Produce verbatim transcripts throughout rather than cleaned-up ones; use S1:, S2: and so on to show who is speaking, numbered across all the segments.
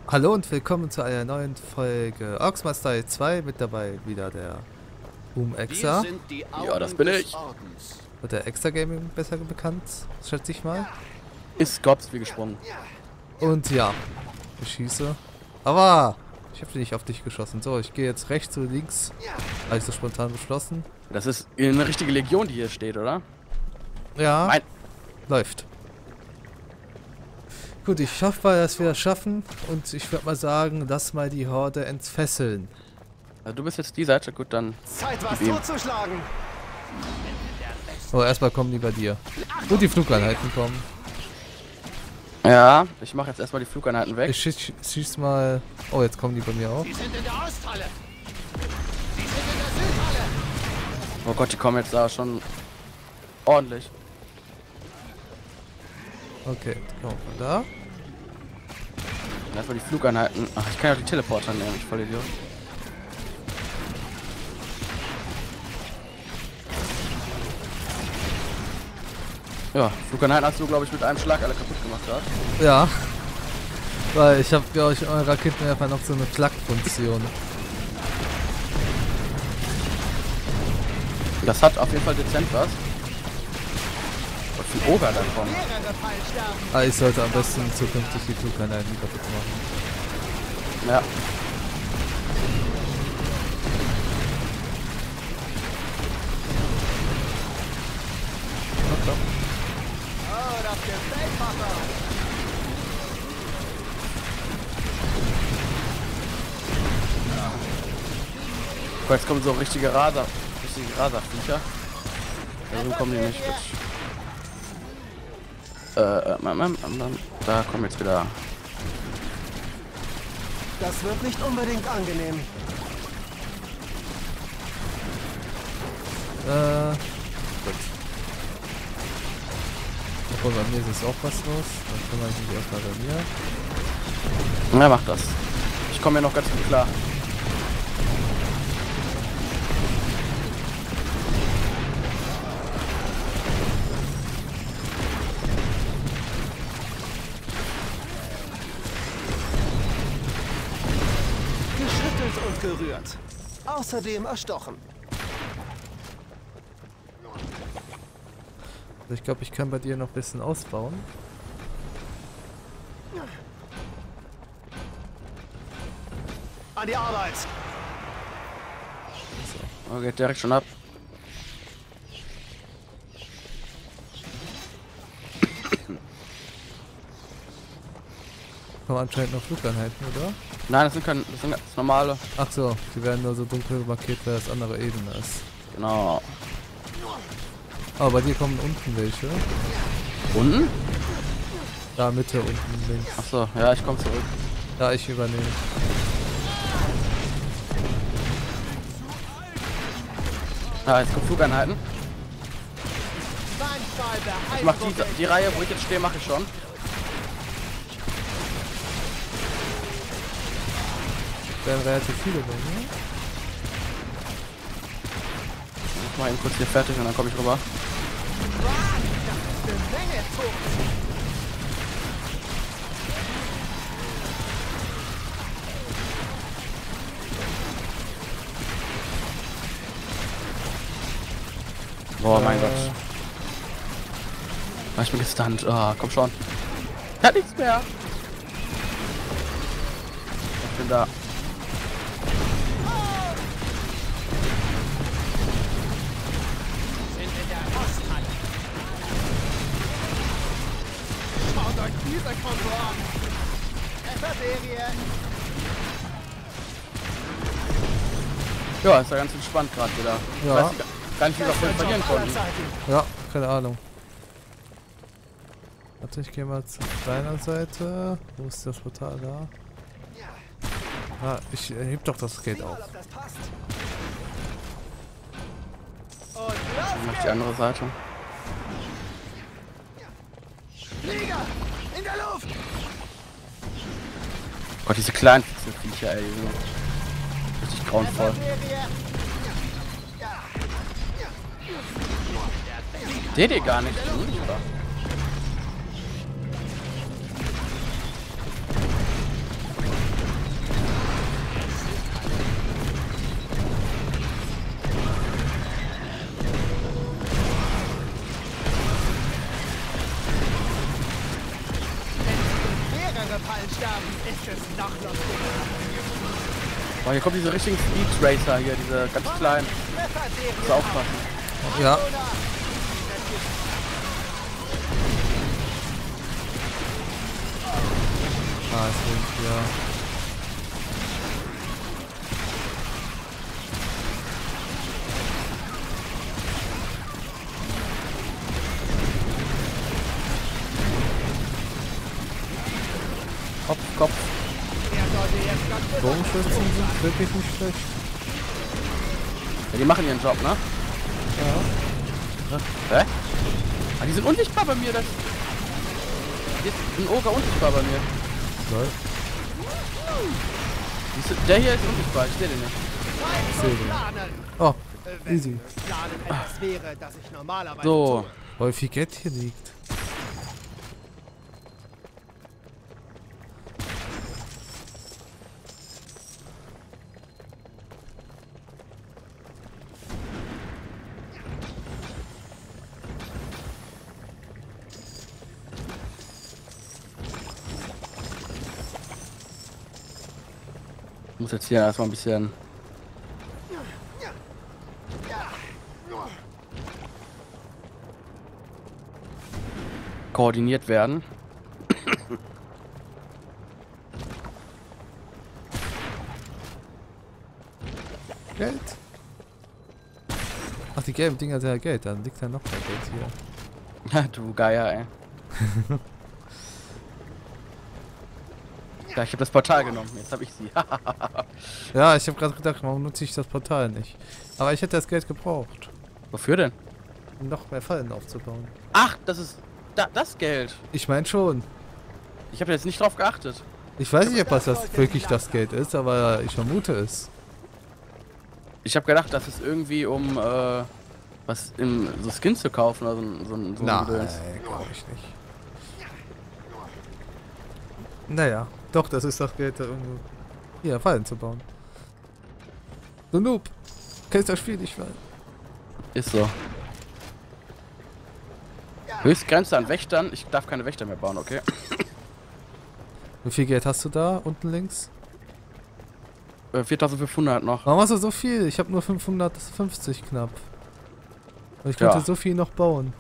S1: Hallo und willkommen zu einer neuen Folge Orksma Style zwei. Mit dabei wieder der Boom Exa.
S2: Ja, das bin ich.
S1: Wird der Exa Gaming besser bekannt, schätze ich mal.
S2: Ist Gops wie gesprungen.
S1: Und ja, ich schieße. Aber ich habe nicht auf dich geschossen. So, ich gehe jetzt rechts oder links. Habe ich so spontan beschlossen.
S2: Das ist eine richtige Legion, die hier steht, oder?
S1: Ja,
S2: Mein
S1: läuft. Gut, ich hoffe mal, dass wir das schaffen. Und ich würde mal sagen, lass mal die Horde entfesseln.
S2: Also du bist jetzt die Seite, gut, dann.
S3: Zeit, was
S2: gib ihm.
S3: totzuschlagen!
S1: Oh, erstmal kommen die bei dir. Und die Flugeinheiten kommen.
S2: Ja, ich mache jetzt erstmal die Flugeinheiten weg.
S1: Ich schieß, schieß mal. Oh, jetzt kommen die bei mir auch.
S3: Sie sind in der Osthalle! Sie sind in der Südhalle!
S2: Oh Gott, die kommen jetzt da schon ordentlich.
S1: Okay, die kommen von da.
S2: Erstmal die Flugeinheiten. Ach, ich kann ja auch die Teleporter nehmen, ich voll Idiot. Ja, Flugeinheiten hast du, glaube ich, mit einem Schlag alle kaputt gemacht, oder?
S1: Ja. Weil ich habe, glaube ich, eure Raketenwerfer noch so eine Klack-Funktion.
S2: Das hat auf jeden Fall dezent was. Was für ein Oger da kommt.
S3: Mehrere Fallsterben!
S1: Ah, ich sollte am besten zukünftig die Flugeinheiten kaputt machen.
S2: Ja.
S1: Na komm.
S3: Oh, das gefällt Papa!
S2: Guck, jetzt kommen so richtige Raser, richtige Raserviecher. Da kommen die nicht. Äh, äh, ähm, ähm, ähm, da kommen jetzt wieder.
S3: Das wird nicht unbedingt angenehm.
S1: Äh. Gut. Obwohl, bei mir ist jetzt auch was los. Dann kümmere ich mich erstmal bei mir.
S2: Ja, mach das. Ich komme ja noch ganz gut klar.
S3: Geschüttelt und gerührt. Außerdem erstochen.
S1: Also ich glaube, ich kann bei dir noch ein bisschen ausbauen.
S3: An die Arbeit!
S2: Oh, geht direkt schon ab.
S1: Kommen anscheinend noch Flugeinheiten, oder?
S2: Nein, das sind keine, das sind ganz normale.
S1: Ach so, die werden nur so dunkel markiert, weil das andere Ebene ist.
S2: Genau.
S1: Aber bei dir kommen unten welche.
S2: Unten?
S1: Da Mitte, unten links.
S2: Achso, ja, ich komme zurück.
S1: Ja, ich übernehme.
S2: Ja, jetzt kommen Flugeinheiten.
S3: Manchmal
S2: Ich mach die, die Reihe, wo ich jetzt stehe, mache ich schon.
S1: Werden relativ viele bei mir.
S2: Ich mach eben kurz hier fertig und dann komme ich rüber.
S3: eine Menge Zucht!
S2: Boah, mein
S1: Äh,
S2: Gott. Ah, ich bin gestunt. Ah, komm schon. Ich hab nichts mehr. Ich bin da.
S3: Sind in der Osthalle! Schaut euch diese Kombo an! Trefferserie!
S2: Ja, ist ja ganz entspannt gerade wieder.
S1: Ja.
S2: Ich weiß gar- gar nicht, wie wir vorhin verlieren konnten.
S1: Ja, keine Ahnung. Warte, ich gehe mal zu deiner Seite. Wo ist das Portal da? Ah, ich äh, heb doch das Gate auf.
S3: Ob das passt. Und
S2: Dann
S3: los
S2: mach ich die
S3: geht's!
S2: andere Seite.
S3: Flieger! In der Luft!
S2: Gott, diese kleinen Viecher, ey. Die sind richtig grauenvoll.
S3: Trefferserie!
S2: Seht ihr gar nicht? Unsichtbar.
S3: Fallen sterben, ist es noch lustiger.
S2: Boah, hier kommen diese richtigen Speed Racer hier, diese ganz kleinen. Muss aufpassen.
S1: Ja. Ah, es sind ja.
S2: Kopf, Kopf.
S1: Bogenschützen sind wirklich nicht schlecht.
S2: Ja, die machen ihren Job, ne?
S1: Ja.
S2: Hä? Ah, die sind unsichtbar bei mir, das. Jetzt ist ein Oger unsichtbar bei mir.
S1: Lol.
S2: Siehst du, der hier ist unsichtbar, ich sehe den nicht.
S1: Ich sehe den. Oh, easy.
S3: Wäre, dass ich normalerweise
S2: So.
S1: Oh, wie viel Geld hier liegt.
S2: Ich muss jetzt hier erstmal ein bisschen koordiniert werden.
S1: Geld? Ach, die gelben Dinger sind ja Geld, dann liegt ja noch mehr Geld hier.
S2: Du Geier, ey. Ja, ich habe das Portal genommen, jetzt habe ich sie.
S1: Ja, ich habe gerade gedacht, warum nutze ich das Portal nicht? Aber ich hätte das Geld gebraucht,
S2: Wofür denn?
S1: um noch mehr Fallen aufzubauen.
S2: Ach, das ist da, das Geld.
S1: Ich meine schon.
S2: Ich habe jetzt nicht drauf geachtet.
S1: Ich weiß nicht, ob das, das wirklich das Geld ist, aber ich vermute es.
S2: Ich habe gedacht, das ist irgendwie um äh, was im so Skins zu kaufen oder so, ein- so, ein- so ein
S1: Nein,
S2: Gedöns.
S1: glaube ich nicht. Naja, doch, das ist das Geld, da irgendwo hier Fallen zu bauen. Du Noob. Kennst das Spiel nicht, weil.
S2: Ist so. Höchstgrenze an Wächtern. Ich darf keine Wächter mehr bauen, okay?
S1: Wie viel Geld hast du da unten links?
S2: Äh, viertausendfünfhundert noch.
S1: Warum hast du so viel? Ich habe nur fünfhundertfünfzig knapp. Und ich könnte
S2: Ja.
S1: so viel noch bauen.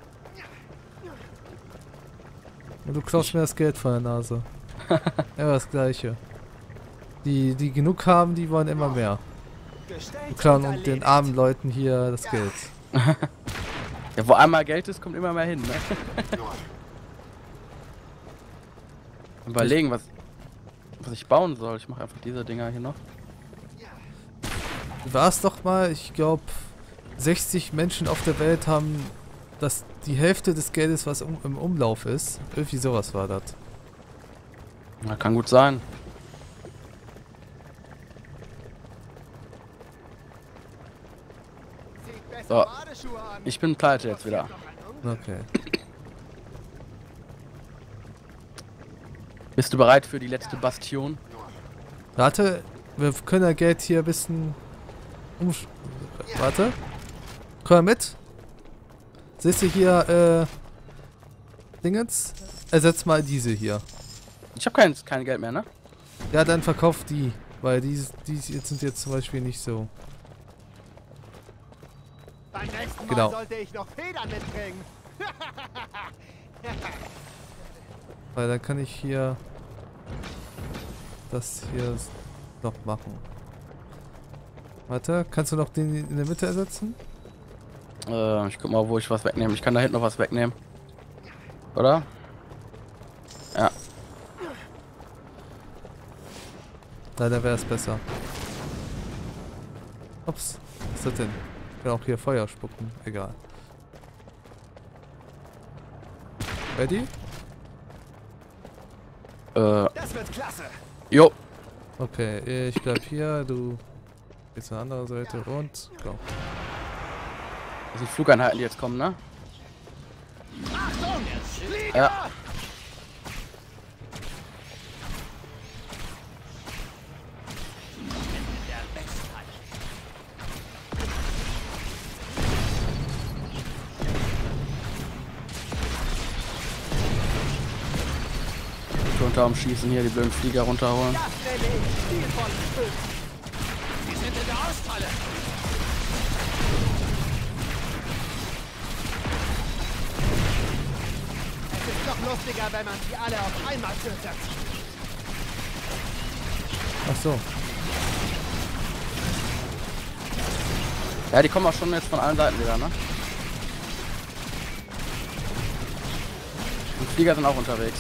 S1: Und du klaust mir das Geld von der Nase. Immer das Gleiche. Die, die genug haben, die wollen immer mehr. Die klauen und den armen Leuten hier das Geld.
S2: Ja, wo einmal Geld ist, kommt immer mehr hin, ne? Überlegen, was, was ich bauen soll. Ich mache einfach diese Dinger hier noch.
S1: War es doch mal, ich glaube, sechzig Menschen auf der Welt haben das die Hälfte des Geldes, was um, im Umlauf ist. Irgendwie sowas war das.
S2: Na, kann gut sein. So. Ich bin pleite jetzt wieder.
S1: Okay.
S2: Bist du bereit für die letzte Bastion?
S1: Warte, wir können ja Geld hier ein bisschen umsch... Warte. Komm mal mit. Siehst du hier, äh... Dingens? Ersetz mal diese hier.
S2: Ich habe kein, kein Geld mehr, ne?
S1: Ja, dann verkauf die. Weil die, die jetzt sind jetzt zum Beispiel nicht so.
S3: Beim nächsten Mal
S1: Genau.
S3: sollte ich noch Federn mitbringen.
S1: Weil dann kann ich hier... Das hier noch machen. Warte, kannst du noch den in der Mitte ersetzen?
S2: Äh, ich guck mal, wo ich was wegnehme. Ich kann da hinten noch was wegnehmen. Oder? Ja.
S1: Leider wäre es besser. Ups, was ist das denn? Ich kann auch hier Feuer spucken. Egal. Ready?
S2: Äh,
S3: Das wird klasse.
S2: jo.
S1: Okay, ich bleib hier, du gehst zur anderen Seite und go.
S2: Das sind Flugeinheiten, die jetzt kommen, ne?
S3: Achtung! Flieger!
S2: Ja. Schon unterm Schießen hier die blöden Flieger runterholen.
S3: Das nenne ich stilvolles Töten. Die sind in der Ausfalle. Es ist noch lustiger, wenn man sie alle auf einmal tötet.
S1: Ach so.
S2: Ja, die kommen auch schon jetzt von allen Seiten wieder, ne? Und Flieger sind auch unterwegs.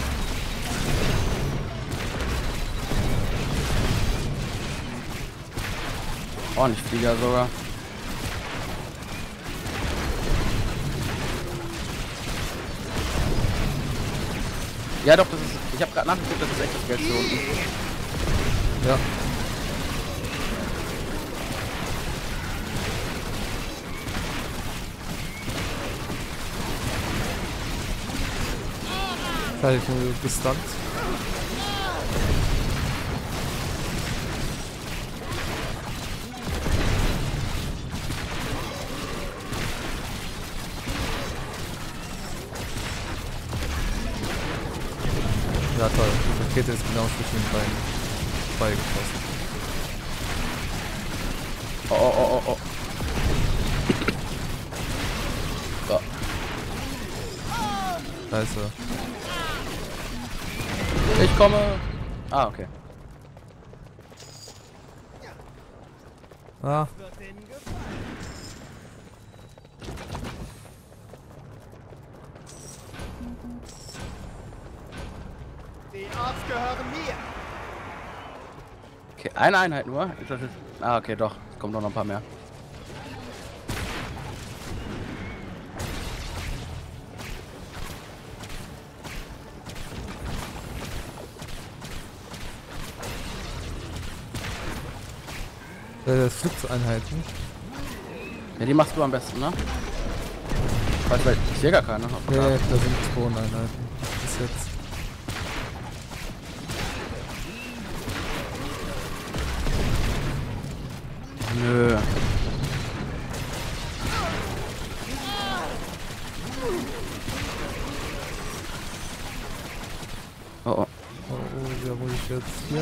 S2: Ordentlich Flieger sogar. Ja doch, das ist. Ich habe gerade nachgeguckt, das ist echt das Geld hier unten.
S1: Ja. Vielleicht nur gestunt. Ja toll, die Rakete ist genau zwischen den beiden beigeschossen.
S2: Oh oh oh oh oh. So.
S1: Da ist er.
S2: Ich komme. Ah, okay.
S1: Ah,
S3: Wird denen gefallen. Die Orks gehören mir.
S2: Okay, eine Einheit nur. Ist das jetzt... Ah, okay, doch. Es kommt noch ein paar mehr.
S1: äh, Fluchteinheiten.
S2: Ja, die machst du am besten, ne? Weil, weil ich sehe gar keine. auf der
S1: Ja,
S2: Karte.
S1: da sind Drohneneinheiten. Bis jetzt.
S2: Nö. Oh, oh.
S1: Oh, oh, ja, wo ich jetzt hier?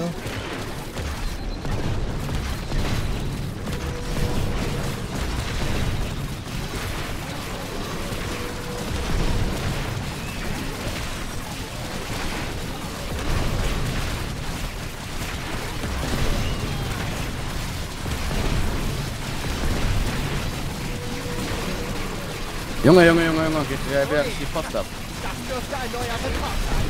S2: Junge, Junge, Junge, Junge, geht wer, wer die Post ab?
S3: Das dürfte ein neuer Rekord sein.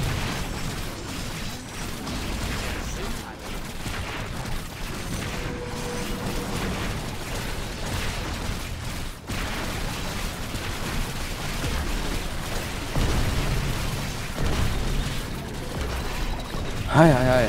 S2: Hi, hi, hi.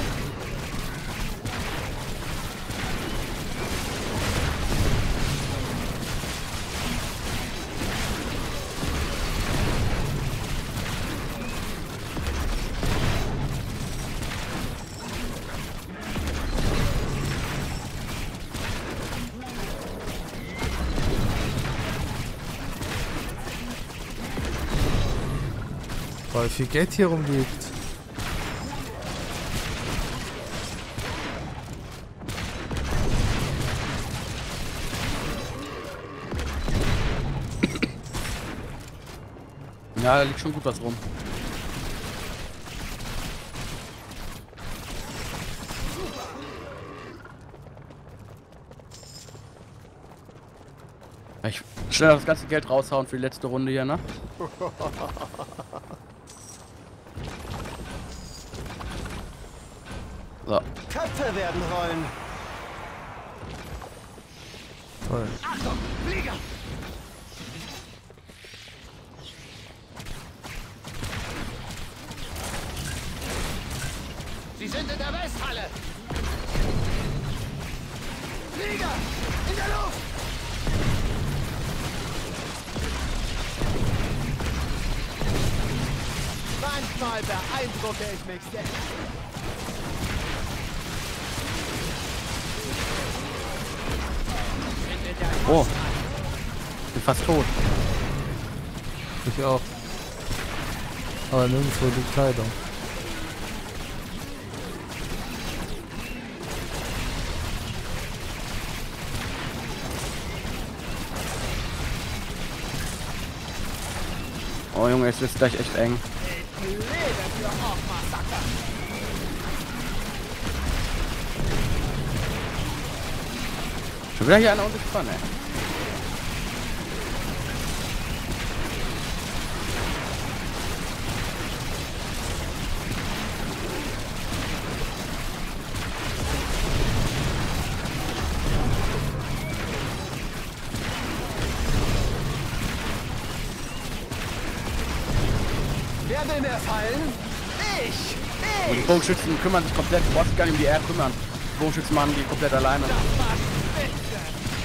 S1: Weil viel Geld hier rumliegt.
S2: Ja, da liegt schon gut was rum. Ich schnell das ganze Geld raushauen für die letzte Runde hier, ne? So.
S3: Köpfe werden rollen.
S1: Toll.
S3: Achtung, Flieger! Sie sind in der Westhalle. Flieger! In der Luft! Manchmal beeindrucke ich mich selbst.
S2: Oh. Bin fast tot.
S1: Ich auch. Aber nirgendwo die Kleidung.
S2: Oh Junge, jetzt wird's gleich echt eng.
S3: Ich lebe für Ork-Massaker.
S2: Schon wieder hier einer unter Pfanne.
S3: Wer will mehr fallen? Ich!
S2: Und die
S3: Ich!
S2: Bogenschützen kümmern sich komplett, du brauchst dich gar nicht um die Erde kümmern. Die Bogenschützen machen die komplett alleine.
S3: Das war spitze!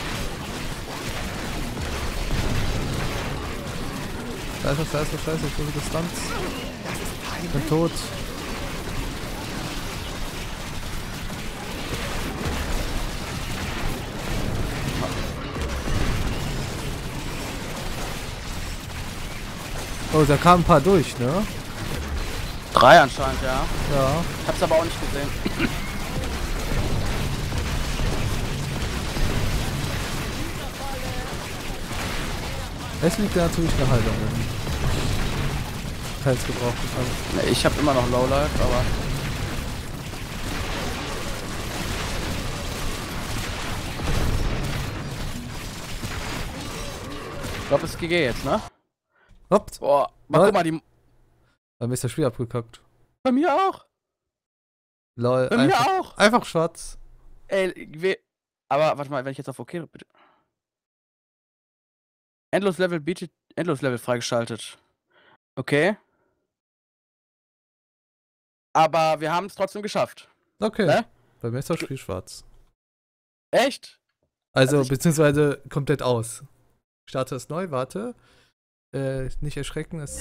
S1: Scheiße, scheiße, scheiße, ich wurde gestunt. Ich bin tot. Oh, da kamen ein paar durch, ne?
S2: Drei anscheinend, ja.
S1: Ja.
S2: Ich hab's aber auch nicht gesehen.
S1: Es liegt ja natürlich eine Haltung. Teils gebraucht kann.
S2: Ne, ich hab immer noch Lowlife, aber... Ich glaube, es ist G G jetzt, ne?
S1: Hopp.
S2: Boah, mal guck mal, die...
S1: Bei mir ist das Spiel abgekackt.
S2: Bei mir auch.
S1: Lol.
S2: Bei
S1: einfach,
S2: mir auch.
S1: einfach schwarz.
S2: Ey, we... Aber warte mal, wenn ich jetzt auf OK bitte. Endlos Level bietet Endlos Level freigeschaltet. Okay. Aber wir haben es trotzdem geschafft.
S1: Okay.
S2: Ne?
S1: Bei mir ist das Spiel schwarz.
S2: Echt?
S1: Also,
S2: Also ich-
S1: beziehungsweise komplett aus. Ich starte es neu, warte. Äh, nicht erschrecken, es.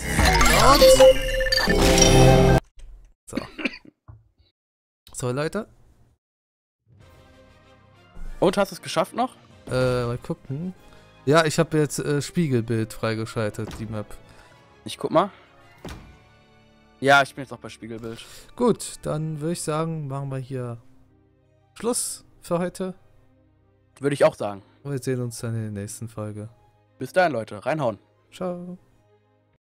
S1: So. So, Leute.
S2: Und hast du es geschafft noch?
S1: Äh, mal gucken. Ja, ich habe jetzt äh, Spiegelbild freigeschaltet, die Map.
S2: Ich guck mal. Ja, ich bin jetzt auch bei Spiegelbild.
S1: Gut, dann würde ich sagen, machen wir hier Schluss für heute.
S2: Würde ich auch sagen.
S1: Und wir sehen uns dann in der nächsten Folge.
S2: Bis dahin, Leute. Reinhauen.
S1: Ciao.